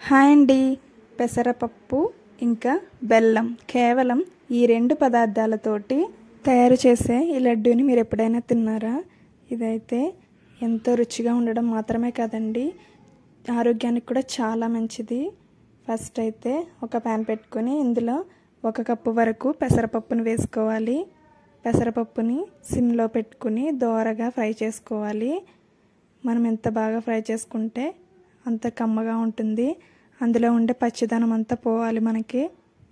Hi అండి. పెసరపప్పు ఇంకా బెల్లం కేవలం ఈ రెండు పదార్థాలతోటి తయారు చేసే ఈ లడ్డూని మీరు ఎప్పుడైనా తిన్నారా? ఇదైతే ఎంతో రుచిగా ఉండడం మాత్రమే కాదండి, ఆరోగ్యానికి కూడా చాలా మంచిది. ఫస్ట్ అయితే ఒక ప్యాన్ పెట్టుకొని ఇందులో 1 కప్పు వరకు పెసరపప్పుని వేసుకోవాలి. పెసరపప్పుని సిమ్లో పెట్టుకుని దోరగా ఫ్రై చేసుకోవాలి. మనం ఎంత బాగా ఫ్రై చేసుకుంటే అంత కమ్మగా ఉంటుంది. అందులో ఉండే పచ్చిదనం అంతా పోవాలి. మనకి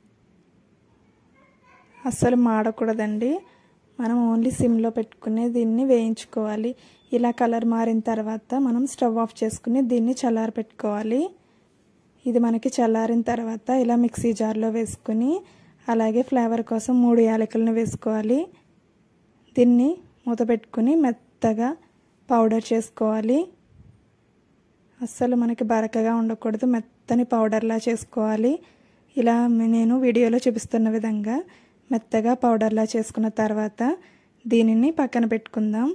అస్సలు మాడకూడదండి. మనం ఓన్లీ సిమ్లో పెట్టుకుని దీన్ని వేయించుకోవాలి. ఇలా కలర్ మారిన తర్వాత మనం స్టవ్ ఆఫ్ చేసుకుని దీన్ని చల్లారి పెట్టుకోవాలి. ఇది మనకి చల్లారిన తర్వాత ఇలా మిక్సీ జార్లో వేసుకుని అలాగే ఫ్లేవర్ కోసం 3 యాలకులను వేసుకోవాలి. దీన్ని మూత పెట్టుకుని మెత్తగా పౌడర్ చేసుకోవాలి. అస్సలు మనకి బరకగా ఉండకూడదు, మెత్తని పౌడర్లా చేసుకోవాలి. ఇలా నేను వీడియోలో చూపిస్తున్న విధంగా మెత్తగా పౌడర్లా చేసుకున్న తర్వాత దీనిని పక్కన పెట్టుకుందాం.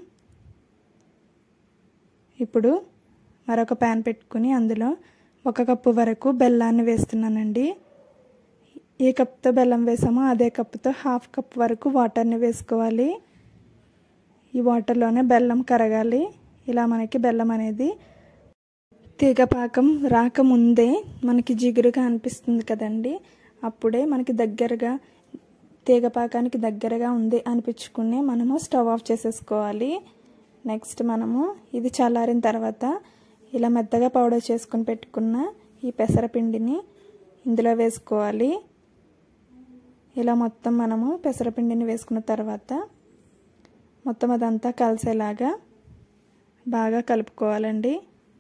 ఇప్పుడు మరొక ప్యాన్ పెట్టుకుని అందులో 1 కప్పు వరకు బెల్లాన్ని వేస్తున్నానండి. ఏ కప్తో బెల్లం వేసామో అదే కప్పుతో 1/2 కప్ వరకు వాటర్ని వేసుకోవాలి. ఈ వాటర్లోనే బెల్లం కరగాలి. ఇలా మనకి బెల్లం అనేది తీగపాకం రాకముందే మనకి జిగురుగా అనిపిస్తుంది కదండి, అప్పుడే మనకి దగ్గరగా తీగపాకానికి దగ్గరగా ఉంది అనిపించుకుని మనము స్టవ్ ఆఫ్ చేసేసుకోవాలి. నెక్స్ట్ మనము ఇది చల్లారిన తర్వాత ఇలా మెత్తగా పౌడర్ చేసుకుని పెట్టుకున్న ఈ పెసరపిండిని ఇందులో వేసుకోవాలి. ఇలా మొత్తం మనము పెసరపిండిని వేసుకున్న తర్వాత మొత్తం అదంతా కలిసేలాగా బాగా కలుపుకోవాలండి.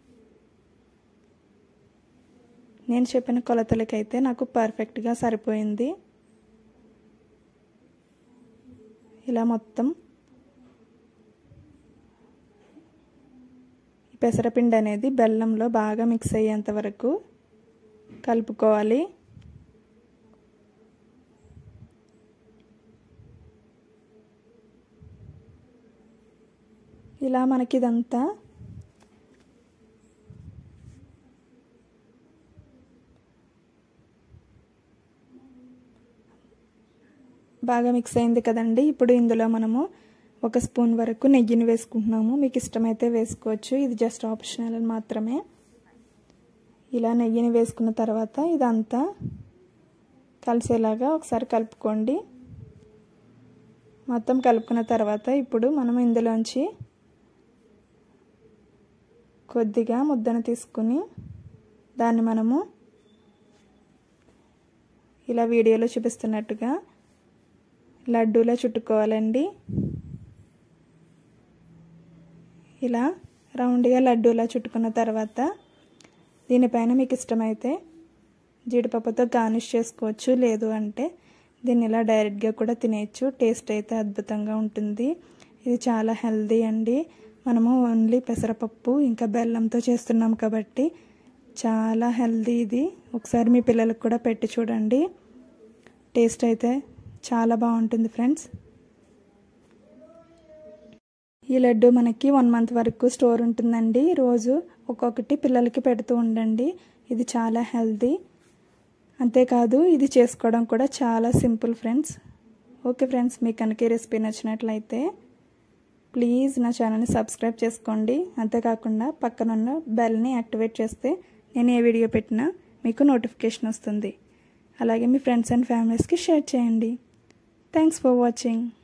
నేను చెప్పిన కొలతలకైతే నాకు పర్ఫెక్ట్గా సరిపోయింది. ఇలా మొత్తం పెసరపిండి అనేది బెల్లంలో బాగా మిక్స్ అయ్యేంత వరకు కలుపుకోవాలి. ఇలా మనకి ఇదంతా బాగా మిక్స్ అయింది కదండి. ఇప్పుడు ఇందులో మనము 1 స్పూన్ వరకు నెయ్యిని వేసుకుంటున్నాము. మీకు ఇష్టమైతే వేసుకోవచ్చు, ఇది జస్ట్ ఆప్షనల్ మాత్రమే. ఇలా నెయ్యిని వేసుకున్న తర్వాత ఇదంతా కలిసేలాగా ఒకసారి కలుపుకోండి. మొత్తం కలుపుకున్న తర్వాత ఇప్పుడు మనం ఇందులోంచి కొద్దిగా ముద్దను తీసుకుని దాన్ని మనము ఇలా వీడియోలో చూపిస్తున్నట్టుగా లడ్డూలా చుట్టుకోవాలండి. ఇలా రౌండ్గా లడ్డూలా చుట్టుకున్న తర్వాత దీనిపైన మీకు ఇష్టమైతే జీడిపప్పుతో గార్నిష్ చేసుకోవచ్చు, లేదు అంటే దీన్ని ఇలా డైరెక్ట్గా కూడా తినేయచ్చు. టేస్ట్ అయితే అద్భుతంగా ఉంటుంది. ఇది చాలా హెల్దీ అండి. మనము ఓన్లీ పెసరపప్పు ఇంకా బెల్లంతో చేస్తున్నాం కాబట్టి చాలా హెల్దీ. ఇది ఒకసారి మీ పిల్లలకు కూడా పెట్టి చూడండి. టేస్ట్ అయితే చాలా బాగుంటుంది ఫ్రెండ్స్. ఈ లడ్డు మనకి 1 మంత్ వరకు స్టోర్ ఉంటుందండి. రోజు ఒక్కొక్కటి పిల్లలకి పెడుతూ ఉండండి. ఇది చాలా హెల్దీ. అంతేకాదు ఇది చేసుకోవడం కూడా చాలా సింపుల్ ఫ్రెండ్స్. ఓకే ఫ్రెండ్స్, మీకు కనుక ఈ రెసిపీ నచ్చినట్లయితే ప్లీజ్ నా ఛానల్ని సబ్స్క్రైబ్ చేసుకోండి. అంతేకాకుండా పక్కనున్న బెల్ని యాక్టివేట్ చేస్తే నేను ఏ వీడియో పెట్టినా మీకు నోటిఫికేషన్ వస్తుంది. అలాగే మీ ఫ్రెండ్స్ అండ్ ఫ్యామిలీస్కి షేర్ చేయండి. Thanks for watching.